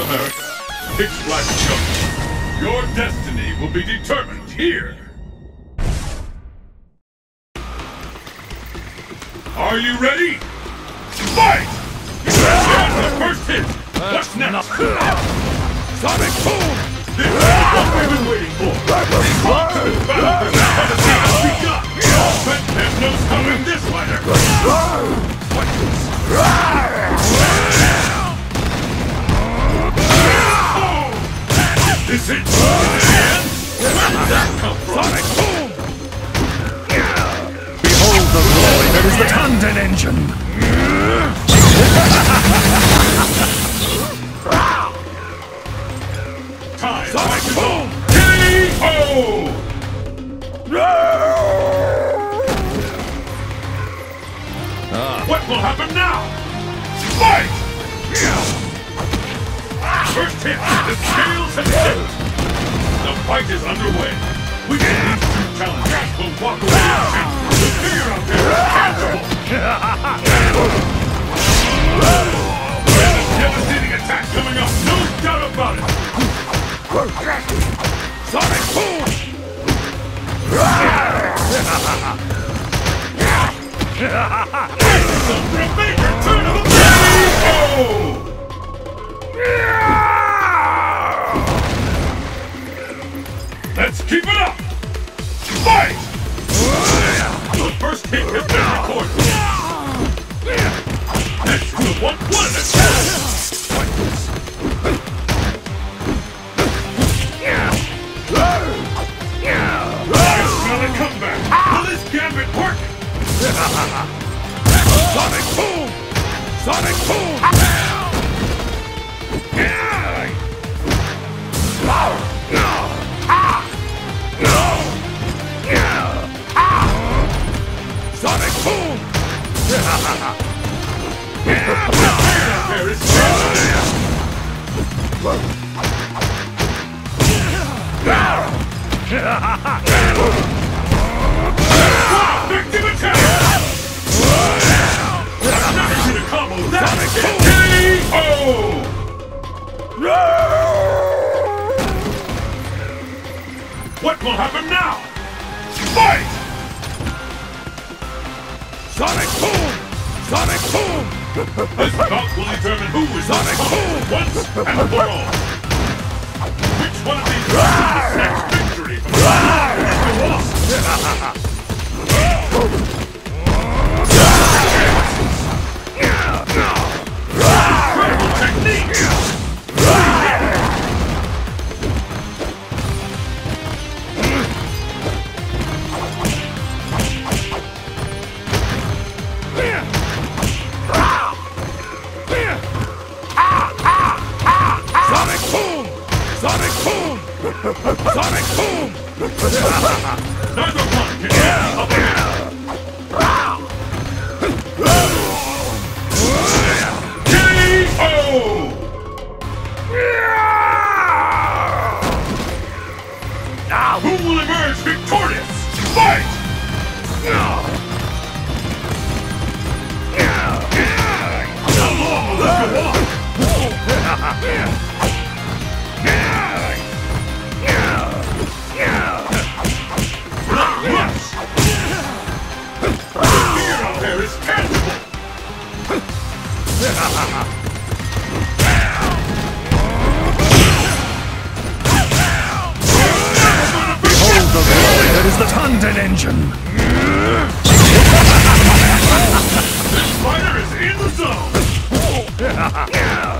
America. Pitch Black Jungle. Your destiny will be determined here. Are you ready? Fight! There's the first hit! What's next? Sonic Boom! This is what we've been waiting for! This ultimate battle has begun! But there's no stopping this fighter! Is this it? Where did that come from? Sonic Boom! Behold the glory that is the Tandem engine! Time! Sonic Boom! K.O. What will happen now? Fight! First hit, the scales have tipped. The fight is underway. Which of these two challengers will walk away champion? The figure out there is tangible. There's a devastating attack coming up, no doubt about it. Sonic Boom! This is a major turn of the Let's keep it up! Fight! The first hit has been recorded. Next is a 1-1 attack! It's not a comeback! Will this gambit work? Sonic Boom! Sonic Boom! Sonic Boom! There is victim attack! I've never seen a combo that K.O. What will happen now? Fight! Sonic Boom! Sonic Boom! This bout will determine who is Sonic Boom once and for all. Which one of these will snatch victory from the incredible technique! Sonic Boom! Sonic Boom! Sonic Boom! Neither one can get the other. K.O. Now who will emerge victorious? Fight! How long will this go on? Yes! The fear out there is tangible! Behold the glory that is the Tandem engine! This fighter is in the zone!